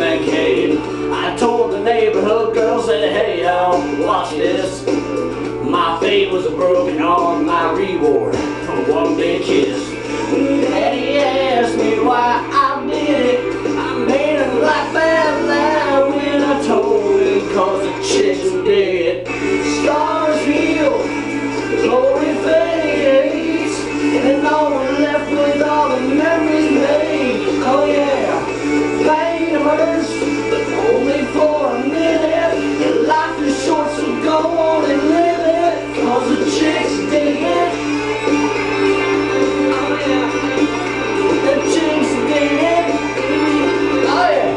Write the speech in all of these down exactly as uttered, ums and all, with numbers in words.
Medicaid. I told the neighborhood girl, said, hey y'all, watch this. My fate was broken on my reward for one big kiss. Daddy asked me why I did it. I made him laugh out loud when I told him, cause the chicks were dead. Stars heal, glory fades, and all we're left with all the memories made. Oh yeah, pain hurts, but only for a minute. Your life is short, so go on and live it, cause the chick's dead. Oh yeah, the chick's dead. Oh yeah.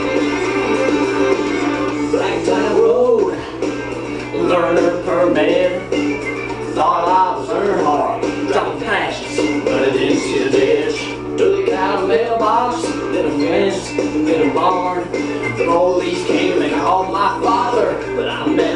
Black Tide Road, learner permit. Thought I was Earnhardt, dropping passions, but I didn't see the ditch. Took it out of the mailbox, then a fence, then a barn. The police came and called my father, but I met